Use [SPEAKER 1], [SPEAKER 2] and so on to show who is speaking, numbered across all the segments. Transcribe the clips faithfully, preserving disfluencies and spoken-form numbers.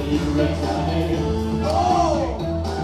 [SPEAKER 1] you return it? Oh!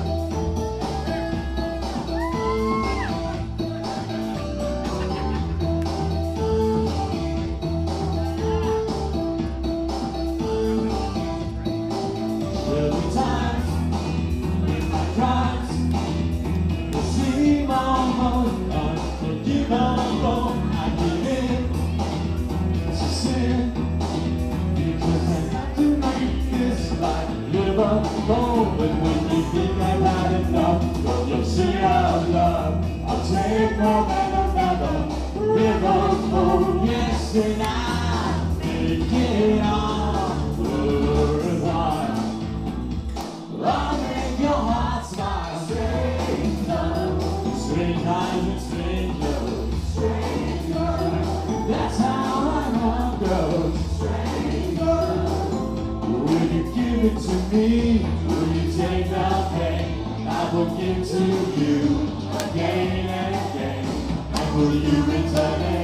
[SPEAKER 1] There'll be times when my crimes will seem almost unforgivable. I give in to sin because I have to make this life livable. But when you think I've had enough of your sea of love, I'll take more than another river full. Yes, and I make it all worthwhile. I'll make your heart smile. Strange love, strange eyes and strange love, strange love. That's how my heart goes. Strange love. Will you give it to me? Will you take the pain? I will give to you again and again. And will you return it?